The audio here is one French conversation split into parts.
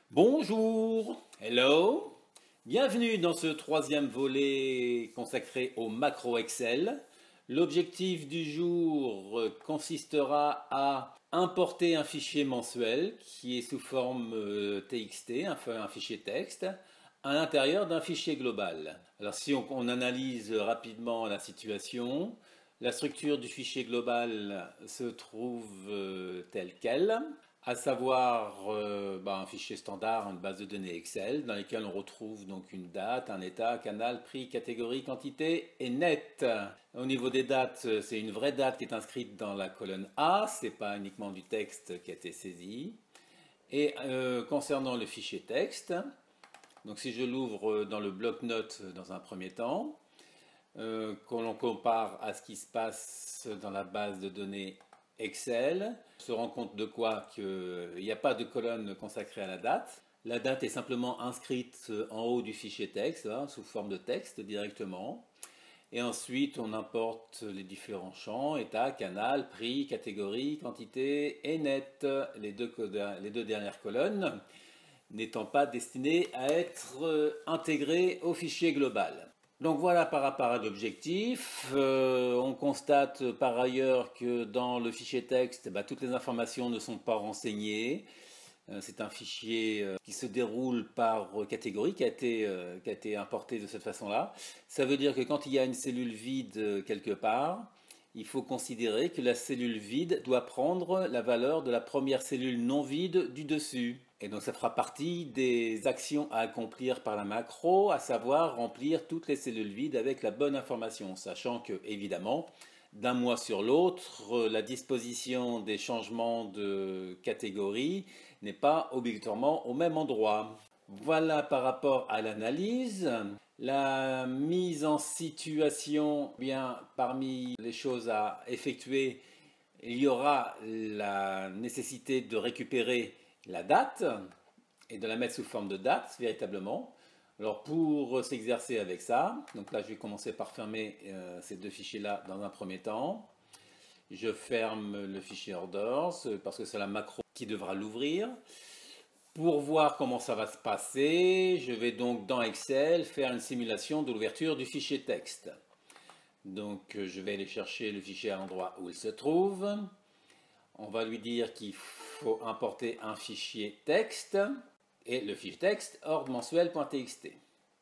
Bonjour, hello, bienvenue dans ce troisième volet consacré au macro Excel. L'objectif du jour consistera à importer un fichier mensuel qui est sous forme TXT, un fichier texte, à l'intérieur d'un fichier global. Alors si on analyse rapidement la situation, la structure du fichier global se trouve telle qu'elle, à savoir un fichier standard, une base de données Excel, dans lequel on retrouve donc une date, un état, canal, prix, catégorie, quantité et net. Au niveau des dates, c'est une vraie date qui est inscrite dans la colonne A, c'est pas uniquement du texte qui a été saisi. Et concernant le fichier texte, donc si je l'ouvre dans le bloc-notes dans un premier temps, qu'on l'on compare à ce qui se passe dans la base de données Excel, on se rend compte de quoi? Qu'il n'y a pas de colonne consacrée à la date. La date est simplement inscrite en haut du fichier texte, sous forme de texte directement. Et ensuite, on importe les différents champs, état, canal, prix, catégorie, quantité et net, les deux dernières colonnes n'étant pas destinées à être intégrées au fichier global. Donc voilà par rapport à l'objectif. On constate par ailleurs que dans le fichier texte, toutes les informations ne sont pas renseignées. C'est un fichier qui se déroule par catégorie, qui a été importé de cette façon-là. Ça veut dire que quand il y a une cellule vide quelque part, il faut considérer que la cellule vide doit prendre la valeur de la première cellule non vide du dessus. Et donc ça fera partie des actions à accomplir par la macro, à savoir remplir toutes les cellules vides avec la bonne information, sachant que évidemment, d'un mois sur l'autre, la disposition des changements de catégorie n'est pas obligatoirement au même endroit. Voilà par rapport à l'analyse. La mise en situation, parmi les choses à effectuer, il y aura la nécessité de récupérer la date et de la mettre sous forme de date véritablement. Alors pour s'exercer avec ça, donc là je vais commencer par fermer ces deux fichiers là dans un premier temps. Je ferme le fichier orders parce que c'est la macro qui devra l'ouvrir. Pour voir comment ça va se passer, je vais donc dans Excel faire une simulation de l'ouverture du fichier texte. Donc je vais aller chercher le fichier à l'endroit où il se trouve. On va lui dire qu'il faut importer un fichier texte et le fichier texte ordre mensuel.txt.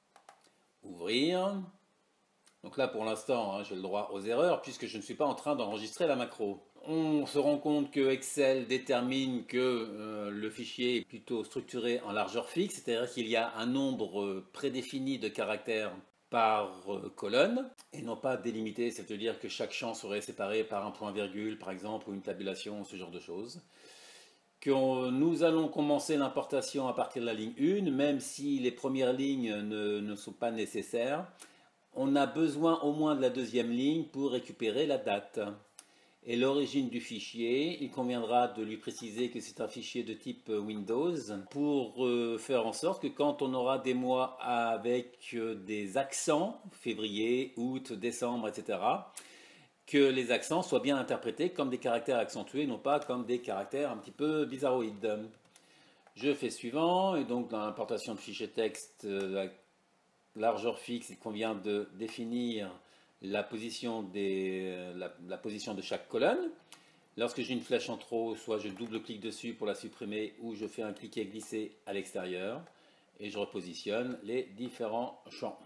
Ouvrir. Donc là pour l'instant j'ai le droit aux erreurs puisque je ne suis pas en train d'enregistrer la macro. On se rend compte que Excel détermine que le fichier est plutôt structuré en largeur fixe, c'est-à-dire qu'il y a un nombre prédéfini de caractères par colonne et non pas délimité, c'est-à-dire que chaque champ serait séparé par un point-virgule par exemple ou une tabulation, ce genre de choses. Que nous allons commencer l'importation à partir de la ligne 1, même si les premières lignes ne sont pas nécessaires. On a besoin au moins de la deuxième ligne pour récupérer la date. Et l'origine du fichier, il conviendra de lui préciser que c'est un fichier de type Windows pour faire en sorte que quand on aura des mois avec des accents, février, août, décembre, etc., que les accents soient bien interprétés comme des caractères accentués, non pas comme des caractères un petit peu bizarroïdes. Je fais suivant, et donc dans l'importation de fichier texte, la largeur fixe, il convient de définir la position de chaque colonne. Lorsque j'ai une flèche en trop, soit je double-clique dessus pour la supprimer, ou je fais un cliquer-glisser à l'extérieur, et je repositionne les différents champs.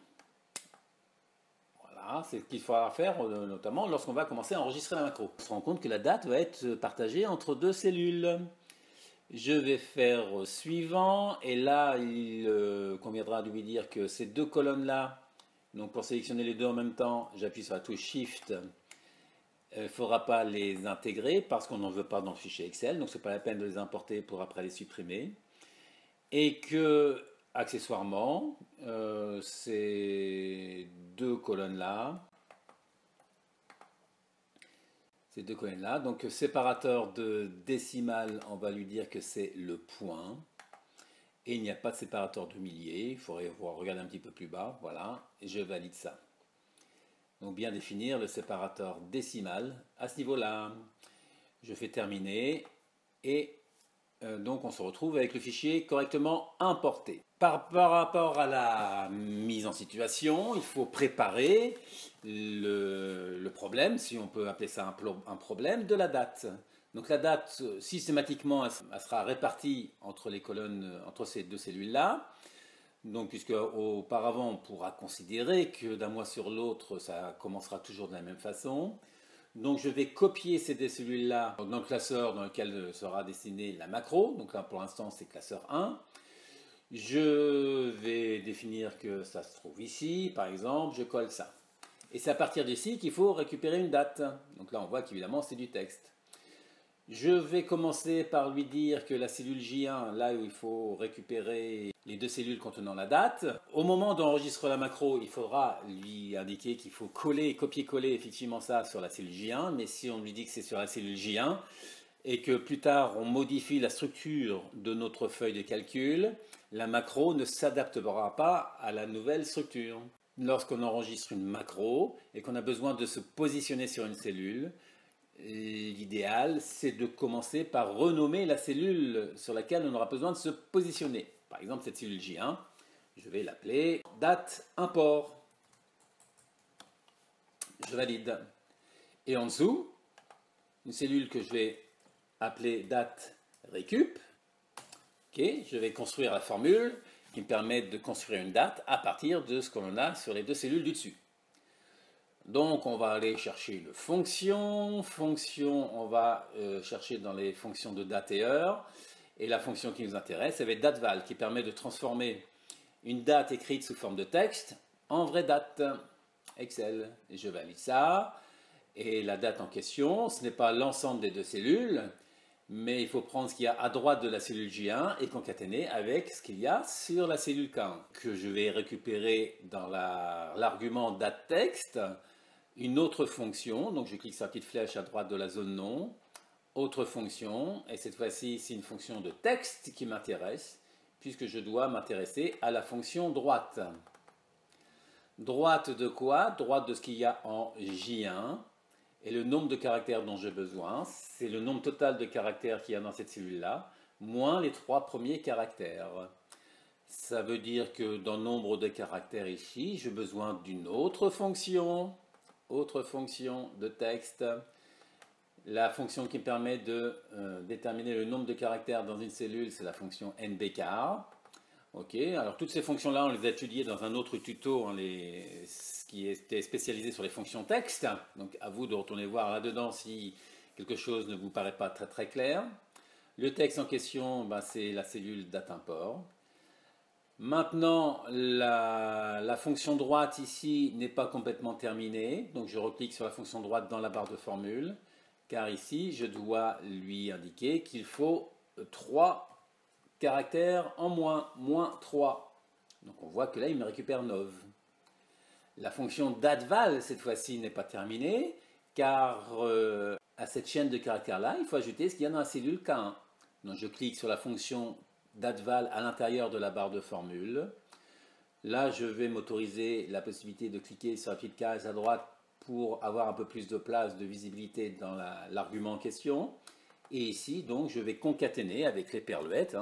Voilà, c'est ce qu'il faudra faire notamment lorsqu'on va commencer à enregistrer la macro. On se rend compte que la date va être partagée entre deux cellules. Je vais faire suivant, et là il conviendra de lui dire que ces deux colonnes-là, donc pour sélectionner les deux en même temps, j'appuie sur la touche Shift. Il ne faudra pas les intégrer parce qu'on n'en veut pas dans le fichier Excel, donc ce n'est pas la peine de les importer pour après les supprimer. Et que, accessoirement, ces deux colonnes-là, donc séparateur de décimale, on va lui dire que c'est le point. Et il n'y a pas de séparateur de milliers, il faudrait regarder un petit peu plus bas, voilà, et je valide ça. Donc bien définir le séparateur décimal à ce niveau-là. Je fais terminer et Donc on se retrouve avec le fichier correctement importé. Par rapport à la mise en situation, il faut préparer le problème, si on peut appeler ça un problème, de la date. Donc la date, systématiquement, elle sera répartie entre les colonnes, entre ces deux cellules-là. Donc, puisque auparavant, on pourra considérer que d'un mois sur l'autre, ça commencera toujours de la même façon. Donc, je vais copier ces deux cellules-là dans le classeur dans lequel sera destinée la macro. Donc là, pour l'instant, c'est classeur 1. Je vais définir que ça se trouve ici, par exemple, je colle ça. Et c'est à partir d'ici qu'il faut récupérer une date. Donc là, on voit qu'évidemment, c'est du texte. Je vais commencer par lui dire que la cellule J1, là où il faut récupérer les deux cellules contenant la date, au moment d'enregistrer la macro, il faudra lui indiquer qu'il faut copier-coller effectivement ça sur la cellule J1, mais si on lui dit que c'est sur la cellule J1 et que plus tard on modifie la structure de notre feuille de calcul, la macro ne s'adaptera pas à la nouvelle structure. Lorsqu'on enregistre une macro et qu'on a besoin de se positionner sur une cellule, l'idéal, c'est de commencer par renommer la cellule sur laquelle on aura besoin de se positionner. Par exemple, cette cellule J1, je vais l'appeler date import. Je valide. Et en dessous, une cellule que je vais appeler date récup. Okay, je vais construire la formule qui me permet de construire une date à partir de ce que l'on a sur les deux cellules du dessus. Donc on va aller chercher le fonction, on va chercher dans les fonctions de date et heure, et la fonction qui nous intéresse, c'est dateval, qui permet de transformer une date écrite sous forme de texte en vraie date. Excel, et je valide ça, et la date en question, ce n'est pas l'ensemble des deux cellules, mais il faut prendre ce qu'il y a à droite de la cellule J1 et concaténer avec ce qu'il y a sur la cellule K1, que je vais récupérer dans l'argument date texte. Une autre fonction, donc je clique sur la petite flèche à droite de la zone nom, autre fonction, et cette fois-ci c'est une fonction de texte qui m'intéresse, puisque je dois m'intéresser à la fonction droite. Droite de quoi? Droite de ce qu'il y a en J1, et le nombre de caractères dont j'ai besoin, c'est le nombre total de caractères qu'il y a dans cette cellule-là, moins les 3 premiers caractères. Ça veut dire que dans le nombre de caractères ici, j'ai besoin d'une autre fonction de texte, la fonction qui me permet de déterminer le nombre de caractères dans une cellule, c'est la fonction nbchar. Ok, alors toutes ces fonctions-là, on les a étudiées dans un autre tuto, qui était spécialisé sur les fonctions texte. Donc à vous de retourner voir là-dedans si quelque chose ne vous paraît pas très très clair. Le texte en question, c'est la cellule date import. Maintenant, la fonction droite ici n'est pas complètement terminée, donc je reclique sur la fonction droite dans la barre de formule, car ici je dois lui indiquer qu'il faut 3 caractères en moins 3. Donc on voit que là il me récupère 9. La fonction dateval cette fois-ci n'est pas terminée, car à cette chaîne de caractères-là, il faut ajouter ce qu'il y a dans la cellule K1. Donc je clique sur la fonction dateval à l'intérieur de la barre de formule. Là, je vais m'autoriser la possibilité de cliquer sur la petite case à droite pour avoir un peu plus de place, de visibilité dans l'argument en question. Et ici, donc, je vais concaténer avec les perluettes,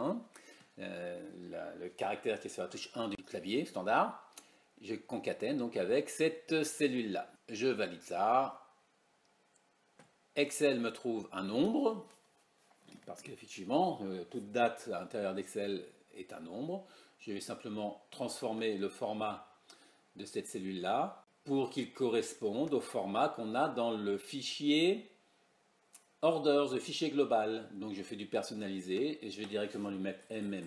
le caractère qui est sur la touche 1 du clavier standard. Je concatène donc avec cette cellule-là. Je valide ça. Excel me trouve un nombre, parce qu'effectivement, toute date à l'intérieur d'Excel est un nombre. Je vais simplement transformer le format de cette cellule-là pour qu'il corresponde au format qu'on a dans le fichier orders, le fichier global. Donc je fais du personnalisé et je vais directement lui mettre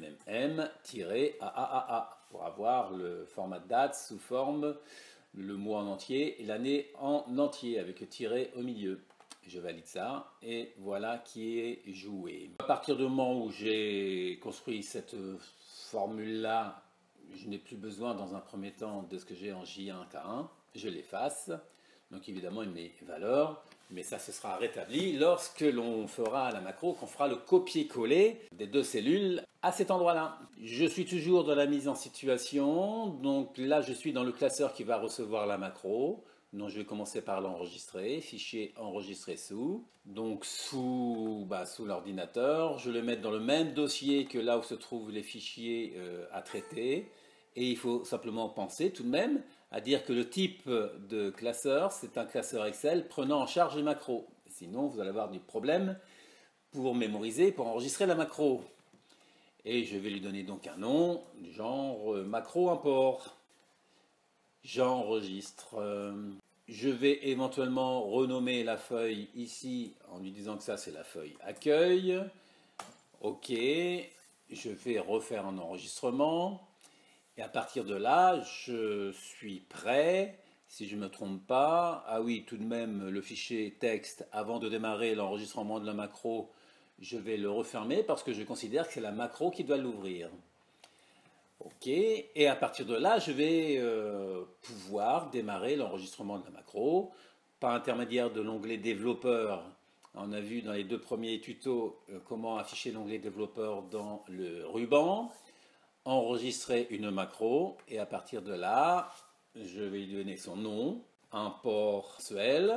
mmm-aaa pour avoir le format de date sous forme le mois en entier et l'année en entier avec le tiret au milieu. Je valide ça et voilà qui est joué. À partir du moment où j'ai construit cette formule-là, je n'ai plus besoin dans un premier temps de ce que j'ai en J1, K1. Je l'efface. Donc évidemment, il met valeur, mais ça se sera rétabli lorsque l'on fera la macro, qu'on fera le copier-coller des deux cellules à cet endroit-là. Je suis toujours dans la mise en situation. Donc là, je suis dans le classeur qui va recevoir la macro. Donc je vais commencer par l'enregistrer, fichier enregistré sous, donc sous l'ordinateur. Je vais le mettre dans le même dossier que là où se trouvent les fichiers à traiter. Et il faut simplement penser tout de même à dire que le type de classeur, c'est un classeur Excel prenant en charge les macros. Sinon, vous allez avoir des problèmes pour mémoriser, pour enregistrer la macro. Et je vais lui donner donc un nom du genre macro import. J'enregistre. Je vais éventuellement renommer la feuille ici en lui disant que ça c'est la feuille accueil. Ok, je vais refaire un enregistrement. Et à partir de là, je suis prêt. Si je ne me trompe pas, ah oui, tout de même, le fichier texte, avant de démarrer l'enregistrement de la macro, je vais le refermer parce que je considère que c'est la macro qui doit l'ouvrir. Ok, et à partir de là, je vais pouvoir démarrer l'enregistrement de la macro par intermédiaire de l'onglet développeur. On a vu dans les 2 premiers tutos comment afficher l'onglet développeur dans le ruban, enregistrer une macro, et à partir de là, je vais lui donner son nom, import mensuel.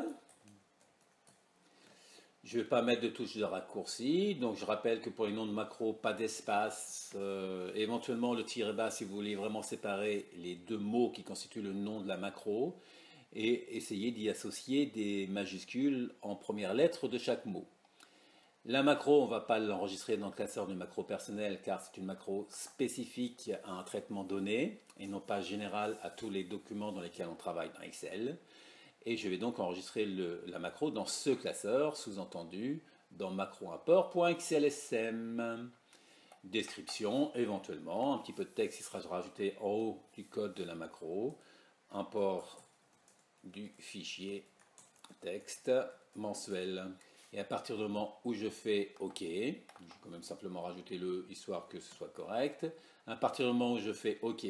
Je ne vais pas mettre de touche de raccourci, donc je rappelle que pour les noms de macro, pas d'espace, éventuellement le tiret bas si vous voulez vraiment séparer les 2 mots qui constituent le nom de la macro, et essayer d'y associer des majuscules en première lettre de chaque mot. La macro, on ne va pas l'enregistrer dans le classeur de macro personnel car c'est une macro spécifique à un traitement donné et non pas général à tous les documents dans lesquels on travaille dans Excel. Et je vais donc enregistrer la macro dans ce classeur, sous-entendu dans macro-import.xlsm. Description, éventuellement, un petit peu de texte qui sera rajouté en haut du code de la macro. Import du fichier texte mensuel. Et à partir du moment où je fais OK, je vais quand même simplement rajouter le histoire que ce soit correct. À partir du moment où je fais OK,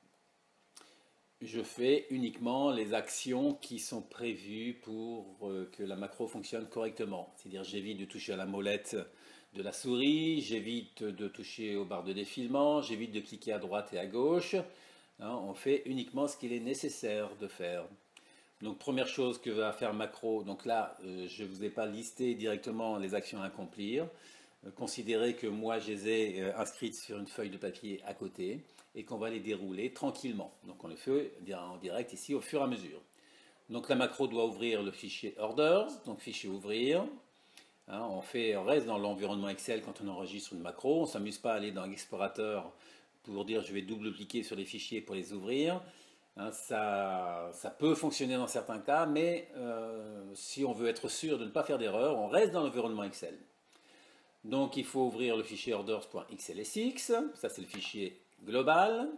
je fais uniquement les actions qui sont prévues pour que la macro fonctionne correctement. C'est-à-dire j'évite de toucher à la molette de la souris, j'évite de toucher aux barres de défilement, j'évite de cliquer à droite et à gauche. Hein, on fait uniquement ce qu'il est nécessaire de faire. Donc première chose que va faire macro, donc là je ne vous ai pas listé directement les actions à accomplir. Considérez que moi je les ai inscrites sur une feuille de papier à côté et qu'on va les dérouler tranquillement. Donc on le fait en direct ici au fur et à mesure. Donc la macro doit ouvrir le fichier orders, donc fichier ouvrir. Hein, on reste dans l'environnement Excel quand on enregistre une macro. On ne s'amuse pas à aller dans l'explorateur pour dire je vais double-cliquer sur les fichiers pour les ouvrir. Hein, ça peut fonctionner dans certains cas, mais si on veut être sûr de ne pas faire d'erreur, on reste dans l'environnement Excel. Donc il faut ouvrir le fichier orders.xlsx, ça c'est le fichier global.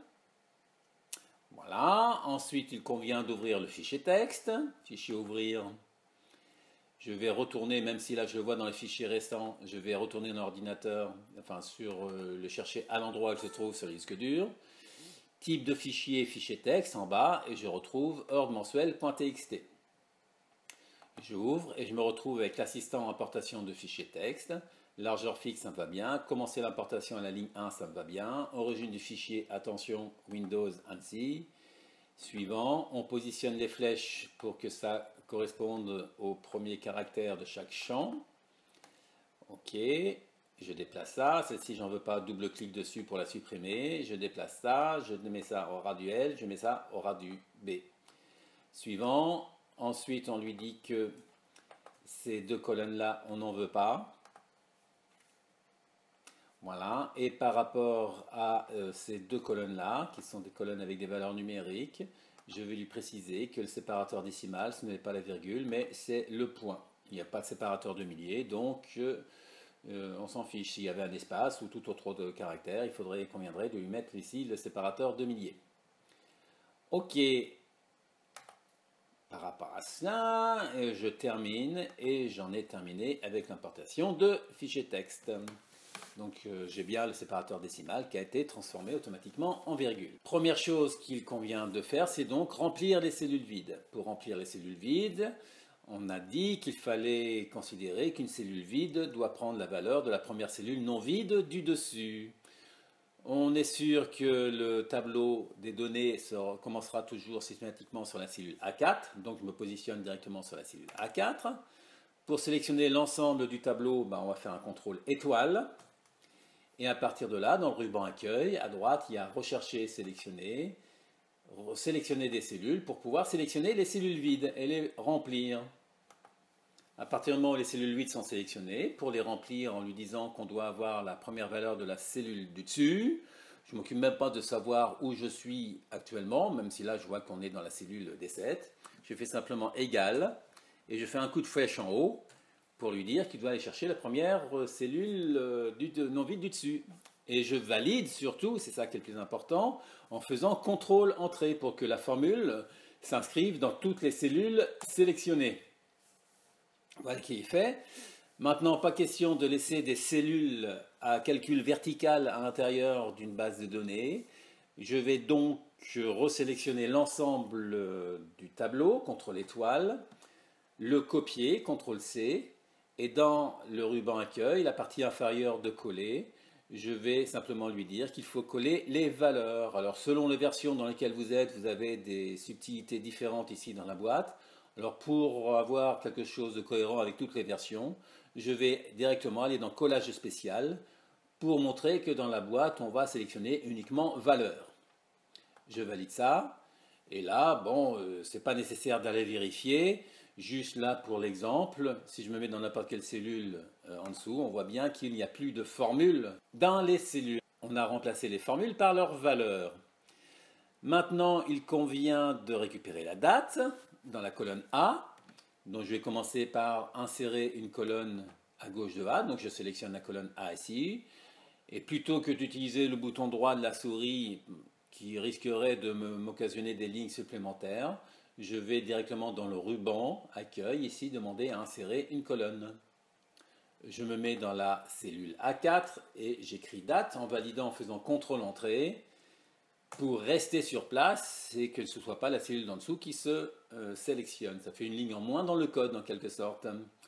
Voilà, ensuite il convient d'ouvrir le fichier texte, fichier ouvrir. Je vais retourner, même si là je le vois dans les fichiers récents, je vais retourner dans l'ordinateur, enfin le chercher à l'endroit où il se trouve sur le disque dur. Type de fichier, fichier texte en bas, et je retrouve ordre mensuel.txt. J'ouvre et je me retrouve avec l'assistant importation de fichier texte. Largeur fixe, ça me va bien. Commencer l'importation à la ligne 1, ça me va bien. Origine du fichier, attention, Windows ANSI. Suivant, on positionne les flèches pour que ça corresponde au premier caractère de chaque champ. Ok, je déplace ça. Celle-ci, j'en veux pas, double-clic dessus pour la supprimer. Je déplace ça, je mets ça au ras du L, je mets ça au ras du B. Suivant, ensuite on lui dit que ces 2 colonnes-là, on n'en veut pas. Voilà, et par rapport à ces 2 colonnes-là, qui sont des colonnes avec des valeurs numériques, je vais lui préciser que le séparateur décimal, ce n'est pas la virgule, mais c'est le point. Il n'y a pas de séparateur de milliers, donc on s'en fiche. S'il y avait un espace ou tout autre caractère, il conviendrait de lui mettre ici le séparateur de milliers. Ok, par rapport à cela, je termine et j'en ai terminé avec l'importation de fichiers texte. Donc j'ai bien le séparateur décimal qui a été transformé automatiquement en virgule. Première chose qu'il convient de faire, c'est donc remplir les cellules vides. Pour remplir les cellules vides, on a dit qu'il fallait considérer qu'une cellule vide doit prendre la valeur de la première cellule non vide du dessus. On est sûr que le tableau des données commencera toujours systématiquement sur la cellule A4, donc je me positionne directement sur la cellule A4. Pour sélectionner l'ensemble du tableau, on va faire un contrôle étoile. Et à partir de là, dans le ruban accueil, à droite, il y a rechercher, sélectionner, sélectionner des cellules pour pouvoir sélectionner les cellules vides et les remplir. À partir du moment où les cellules vides sont sélectionnées, pour les remplir en lui disant qu'on doit avoir la première valeur de la cellule du dessus, je ne m'occupe même pas de savoir où je suis actuellement, même si là je vois qu'on est dans la cellule D7. Je fais simplement égal et je fais un coup de flèche en haut pour lui dire qu'il doit aller chercher la première cellule non vide du dessus. Et je valide surtout, c'est ça qui est le plus important, en faisant CTRL entrée pour que la formule s'inscrive dans toutes les cellules sélectionnées. Voilà qui est fait. Maintenant, pas question de laisser des cellules à calcul vertical à l'intérieur d'une base de données. Je vais donc resélectionner l'ensemble du tableau, CTRL étoile, le copier, CTRL C, et dans le ruban accueil, la partie inférieure de coller, je vais simplement lui dire qu'il faut coller les valeurs. Alors selon les versions dans lesquelles vous êtes, vous avez des subtilités différentes ici dans la boîte. Alors pour avoir quelque chose de cohérent avec toutes les versions, je vais directement aller dans collage spécial pour montrer que dans la boîte, on va sélectionner uniquement valeur. Je valide ça. Et là, c'est pas nécessaire d'aller vérifier. Juste là pour l'exemple, si je me mets dans n'importe quelle cellule en dessous, on voit bien qu'il n'y a plus de formule dans les cellules. On a remplacé les formules par leurs valeurs. Maintenant, il convient de récupérer la date dans la colonne A. Donc je vais commencer par insérer une colonne à gauche de A. Donc je sélectionne la colonne A ici. Et plutôt que d'utiliser le bouton droit de la souris qui risquerait de m'occasionner des lignes supplémentaires, je vais directement dans le ruban accueil ici demander à insérer une colonne. Je me mets dans la cellule A4 et j'écris date en validant en faisant CTRL entrée pour rester sur place et que ce ne soit pas la cellule d'en dessous qui se sélectionne. Ça fait une ligne en moins dans le code en quelque sorte.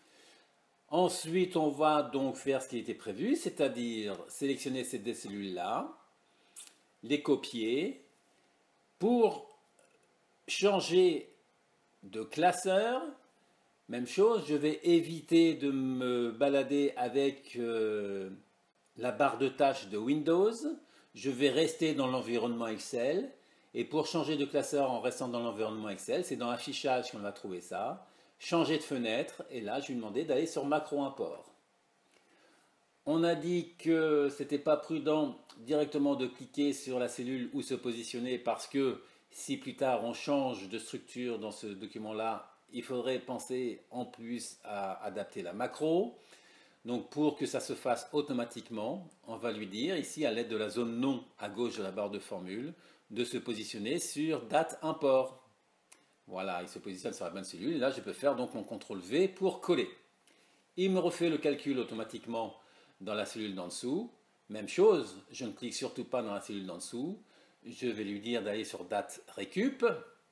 Ensuite, on va donc faire ce qui était prévu, c'est-à-dire sélectionner ces deux cellules-là, les copier. Pour changer de classeur, même chose, je vais éviter de me balader avec la barre de tâches de Windows. Je vais rester dans l'environnement Excel. Et pour changer de classeur en restant dans l'environnement Excel, c'est dans affichage qu'on va trouver ça. Changer de fenêtre, et là je lui demandais d'aller sur macro import. On a dit que c'était pas prudent directement de cliquer sur la cellule où se positionner parce que si plus tard on change de structure dans ce document-là, il faudrait penser en plus à adapter la macro. Donc pour que ça se fasse automatiquement, on va lui dire ici à l'aide de la zone non à gauche de la barre de formule de se positionner sur date import. Voilà, il se positionne sur la bonne cellule et là je peux faire donc mon CTRL V pour coller. Il me refait le calcul automatiquement dans la cellule d'en dessous. Même chose, je ne clique surtout pas dans la cellule d'en dessous. Je vais lui dire d'aller sur date récup.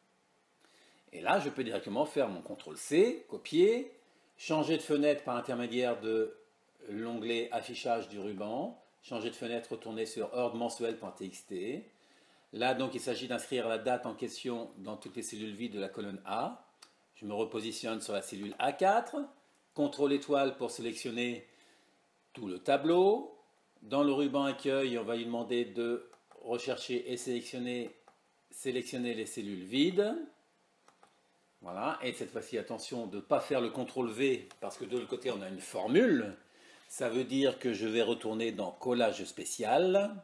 Et là, je peux directement faire mon CTRL C, copier, changer de fenêtre par intermédiaire de l'onglet affichage du ruban, changer de fenêtre, retourner sur ordre-mensuel.txt. Là, donc, il s'agit d'inscrire la date en question dans toutes les cellules vides de la colonne A. Je me repositionne sur la cellule A4. CTRL étoile pour sélectionner tout le tableau. Dans le ruban accueil, on va lui demander de rechercher et sélectionner les cellules vides. Voilà, et cette fois-ci, attention de ne pas faire le CTRL V parce que de l'autre côté, on a une formule. Ça veut dire que je vais retourner dans collage spécial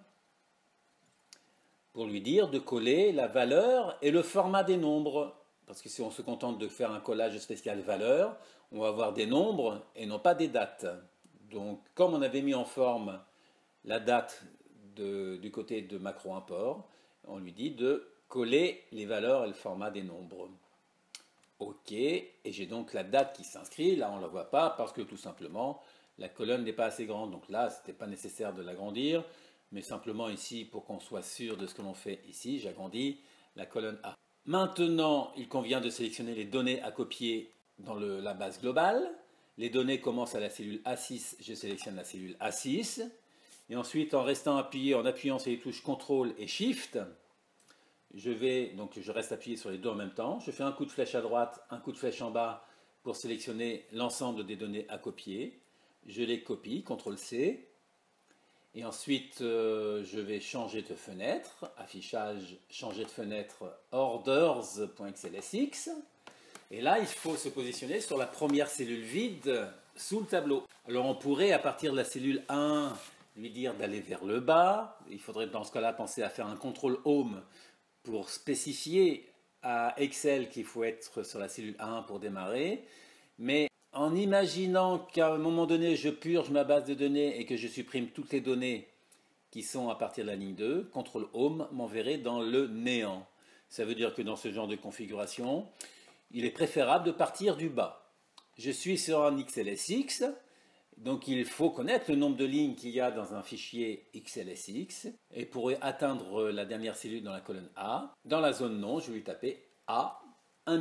pour lui dire de coller la valeur et le format des nombres. Parce que si on se contente de faire un collage spécial valeur, on va avoir des nombres et non pas des dates. Donc, comme on avait mis en forme la date du côté de macro import, on lui dit de coller les valeurs et le format des nombres. OK, et j'ai donc la date qui s'inscrit. Là, on ne la voit pas parce que tout simplement, la colonne n'est pas assez grande. Donc là, ce n'était pas nécessaire de l'agrandir. Mais simplement ici, pour qu'on soit sûr de ce que l'on fait ici, j'agrandis la colonne A. Maintenant, il convient de sélectionner les données à copier dans la base globale. Les données commencent à la cellule A6, je sélectionne la cellule A6. Et ensuite, en restant appuyé, en appuyant sur les touches CTRL et SHIFT, je reste appuyé sur les deux en même temps. Je fais un coup de flèche à droite, un coup de flèche en bas pour sélectionner l'ensemble des données à copier. Je les copie, CTRL-C. Et ensuite, je vais changer de fenêtre. Affichage, changer de fenêtre, orders.xlsx. Et là, il faut se positionner sur la première cellule vide sous le tableau. Alors on pourrait, à partir de la cellule 1, lui dire d'aller vers le bas. Il faudrait dans ce cas-là penser à faire un CTRL HOME pour spécifier à Excel qu'il faut être sur la cellule 1 pour démarrer. Mais en imaginant qu'à un moment donné, je purge ma base de données et que je supprime toutes les données qui sont à partir de la ligne 2, CTRL HOME m'enverrait dans le néant. Ça veut dire que dans ce genre de configuration, il est préférable de partir du bas. Je suis sur un XLSX, donc il faut connaître le nombre de lignes qu'il y a dans un fichier XLSX. Et pour atteindre la dernière cellule dans la colonne A, dans la zone nom, je vais lui taper A 1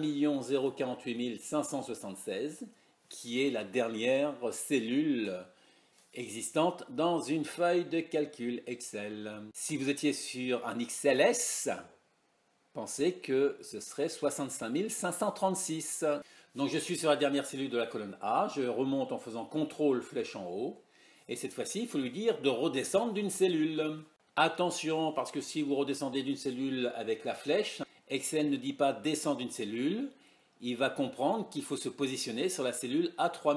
048 576, qui est la dernière cellule existante dans une feuille de calcul Excel. Si vous étiez sur un XLS, pensez que ce serait 65 536. Donc je suis sur la dernière cellule de la colonne A, je remonte en faisant CTRL flèche en haut, et cette fois-ci, il faut lui dire de redescendre d'une cellule. Attention, parce que si vous redescendez d'une cellule avec la flèche, Excel ne dit pas descendre d'une cellule, il va comprendre qu'il faut se positionner sur la cellule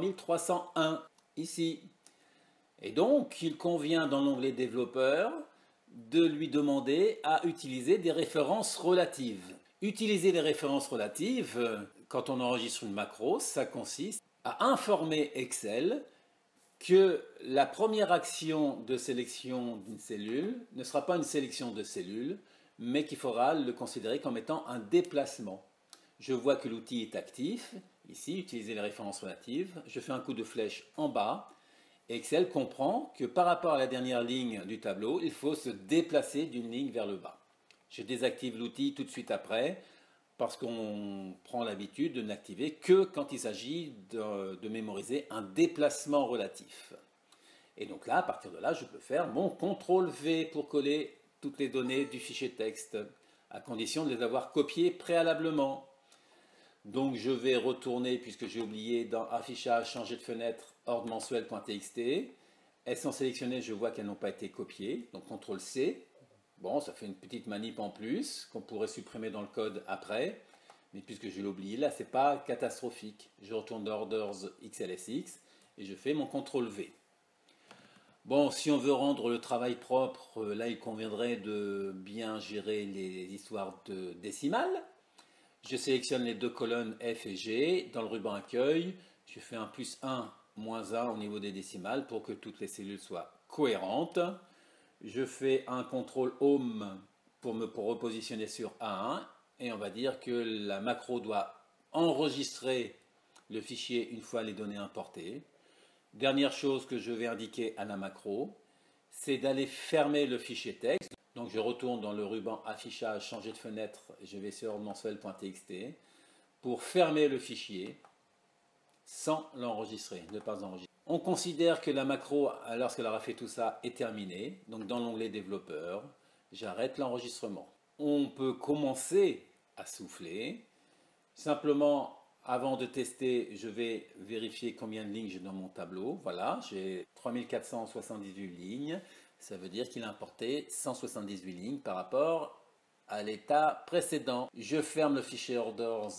A3301, ici. Et donc, il convient dans l'onglet développeur de lui demander à utiliser des références relatives. Utiliser des références relatives, quand on enregistre une macro, ça consiste à informer Excel que la première action de sélection d'une cellule ne sera pas une sélection de cellules, mais qu'il faudra le considérer comme étant un déplacement. Je vois que l'outil est actif, ici, utiliser les références relatives, je fais un coup de flèche en bas, Excel comprend que par rapport à la dernière ligne du tableau, il faut se déplacer d'une ligne vers le bas. Je désactive l'outil tout de suite après parce qu'on prend l'habitude de n'activer que quand il s'agit de mémoriser un déplacement relatif. Et donc là, à partir de là, je peux faire mon CTRL-V pour coller toutes les données du fichier texte, à condition de les avoir copiées préalablement. Donc je vais retourner, puisque j'ai oublié dans affichage, changer de fenêtre, ordre mensuel.txt. Elles sont sélectionnées, je vois qu'elles n'ont pas été copiées. Donc CTRL-C. Bon, ça fait une petite manip en plus qu'on pourrait supprimer dans le code après. Mais puisque je l'ai oublié là, c'est pas catastrophique. Je retourne dans Orders XLSX et je fais mon CTRL-V. Bon, si on veut rendre le travail propre, là il conviendrait de bien gérer les histoires de décimales. Je sélectionne les deux colonnes F et G. Dans le ruban accueil, je fais un +1, -1 au niveau des décimales pour que toutes les cellules soient cohérentes. Je fais un CTRL HOME pour me repositionner sur A1. Et on va dire que la macro doit enregistrer le fichier une fois les données importées. Dernière chose que je vais indiquer à la macro, c'est d'aller fermer le fichier texte. Donc je retourne dans le ruban affichage, changer de fenêtre, je vais sur mensuel.txt pour fermer le fichier sans l'enregistrer, ne pas enregistrer. On considère que la macro, lorsqu'elle aura fait tout ça, est terminée. Donc dans l'onglet développeur, j'arrête l'enregistrement. On peut commencer à souffler. Simplement, avant de tester, je vais vérifier combien de lignes j'ai dans mon tableau. Voilà, j'ai 3478 lignes. Ça veut dire qu'il a importé 178 lignes par rapport à l'état précédent. Je ferme le fichier orders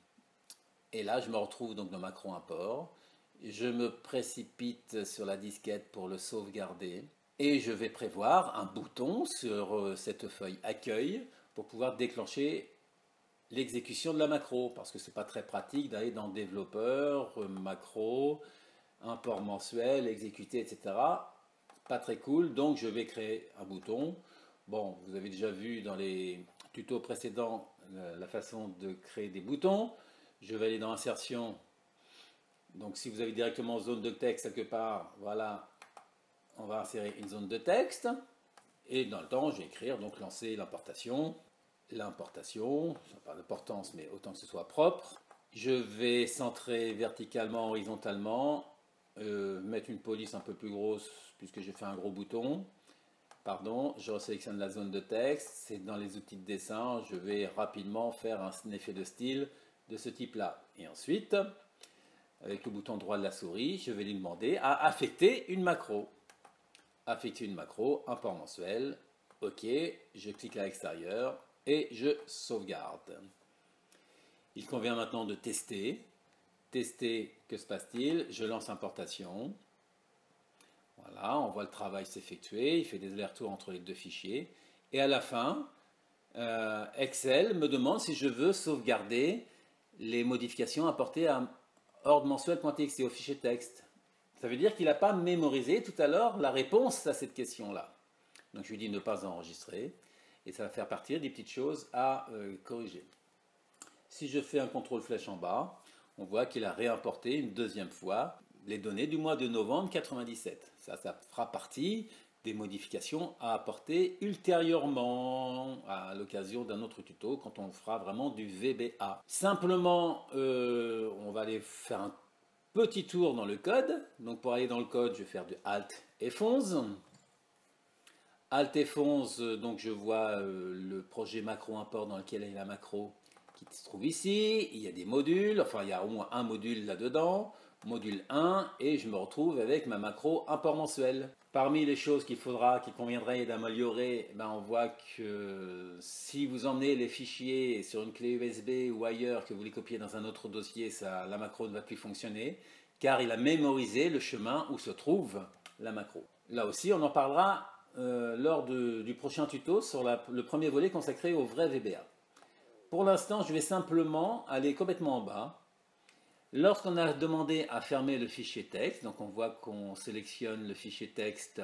et là je me retrouve donc dans macro import. Je me précipite sur la disquette pour le sauvegarder et je vais prévoir un bouton sur cette feuille accueil pour pouvoir déclencher l'exécution de la macro, parce que c'est pas très pratique d'aller dans développeur, macro, import mensuel, exécuter, etc. Pas très cool, donc je vais créer un bouton. Bon, vous avez déjà vu dans les tutos précédents la façon de créer des boutons. Je vais aller dans insertion. Donc si vous avez directement zone de texte quelque part, voilà, on va insérer une zone de texte. Et dans le temps, je vais écrire, donc lancer l'importation. L'importation, ça n'a pas d'importance, mais autant que ce soit propre. Je vais centrer verticalement, horizontalement, mettre une police un peu plus grosse puisque je fais un gros bouton. Pardon, je resélectionne la zone de texte. C'est dans les outils de dessin. Je vais rapidement faire un effet de style de ce type-là. Et ensuite, avec le bouton droit de la souris, je vais lui demander à affecter une macro. Affecter une macro, un port mensuel. OK, je clique à l'extérieur et je sauvegarde. Il convient maintenant de tester. Tester, que se passe-t-il? Je lance importation. Voilà, on voit le travail s'effectuer. Il fait des allers-retours entre les deux fichiers. Et à la fin, Excel me demande si je veux sauvegarder les modifications apportées à ordre-mensuel.txt au fichier texte. Ça veut dire qu'il n'a pas mémorisé tout à l'heure la réponse à cette question-là. Donc je lui dis ne pas enregistrer. Et ça va faire partir des petites choses à corriger. Si je fais un contrôle flèche en bas, on voit qu'il a réimporté une deuxième fois les données du mois de novembre 97. Ça fera partie des modifications à apporter ultérieurement à l'occasion d'un autre tuto quand on fera vraiment du VBA. Simplement, on va aller faire un petit tour dans le code. Donc pour aller dans le code, je vais faire du Alt F11. Alt F11, donc je vois le projet macro import dans lequel est la macro qui se trouve ici. Il y a des modules, enfin il y a au moins un module là-dedans, module 1, et je me retrouve avec ma macro import mensuel. Parmi les choses qu'il conviendrait d'améliorer, on voit que si vous emmenez les fichiers sur une clé USB ou ailleurs, que vous les copiez dans un autre dossier, la macro ne va plus fonctionner, car il a mémorisé le chemin où se trouve la macro. Là aussi, on en parlera lors du prochain tuto sur le premier volet consacré au vrai VBA. Pour l'instant, je vais simplement aller complètement en bas. Lorsqu'on a demandé à fermer le fichier texte, donc on voit qu'on sélectionne le fichier texte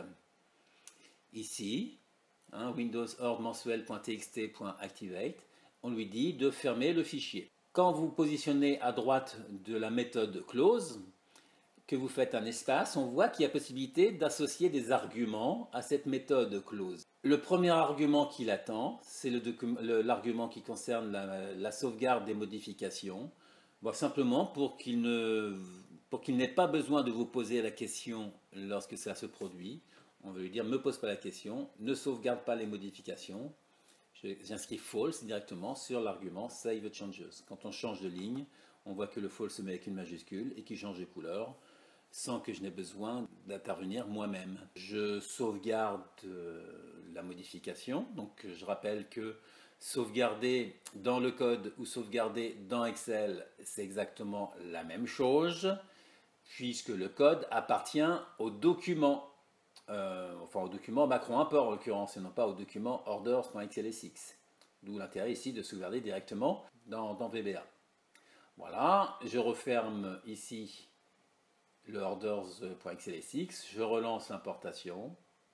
ici, Windows ordre mensuel.txt.activate, on lui dit de fermer le fichier. Quand vous positionnez à droite de la méthode close, que vous faites un espace, on voit qu'il y a possibilité d'associer des arguments à cette méthode close. Le premier argument qu'il attend, c'est l'argument qui concerne la sauvegarde des modifications. Bon, simplement pour qu'il n'ait pas besoin de vous poser la question lorsque ça se produit. On va lui dire, ne me pose pas la question, ne sauvegarde pas les modifications. J'inscris false directement sur l'argument save changes. Quand on change de ligne, on voit que le false se met avec une majuscule et qu'il change de couleur sans que je n'ai besoin d'intervenir moi-même. Je sauvegarde la modification. Donc je rappelle que sauvegarder dans le code ou sauvegarder dans Excel, c'est exactement la même chose, puisque le code appartient au document, au document macro import en l'occurrence, et non pas au document orders.xlsx. D'où l'intérêt ici de sauvegarder directement dans VBA. Voilà, je referme ici le orders.xlsx, je relance l'importation.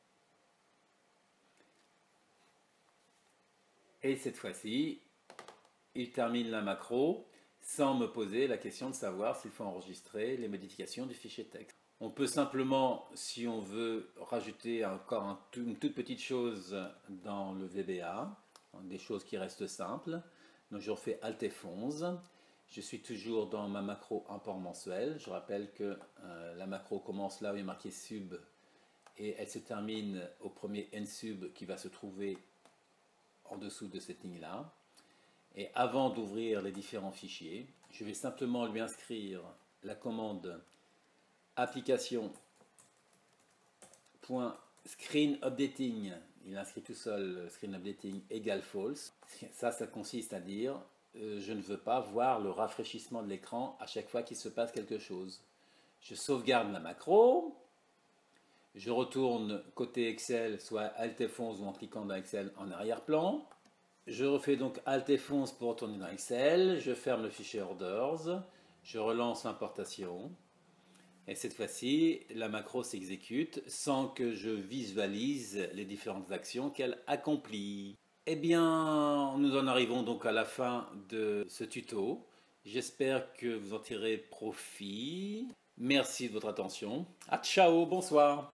Et cette fois-ci, il termine la macro sans me poser la question de savoir s'il faut enregistrer les modifications du fichier texte. On peut simplement, si on veut, rajouter encore une toute petite chose dans le VBA, des choses qui restent simples. Donc je refais Alt F11. Je suis toujours dans ma macro import mensuel. Je rappelle que la macro commence là où il est marqué sub et elle se termine au premier nsub qui va se trouver en dessous de cette ligne-là. Et avant d'ouvrir les différents fichiers, je vais simplement lui inscrire la commande application.screen updating. Il inscrit tout seul screen updating égale false. Ça consiste à dire je ne veux pas voir le rafraîchissement de l'écran à chaque fois qu'il se passe quelque chose. Je sauvegarde la macro. Je retourne côté Excel, soit Alt F11 ou en cliquant dans Excel en arrière-plan. Je refais donc Alt F11 pour retourner dans Excel. Je ferme le fichier orders. Je relance l'importation. Et cette fois-ci, la macro s'exécute sans que je visualise les différentes actions qu'elle accomplit. Eh bien, nous en arrivons donc à la fin de ce tuto. J'espère que vous en tirez profit. Merci de votre attention. Ah, ciao, bonsoir.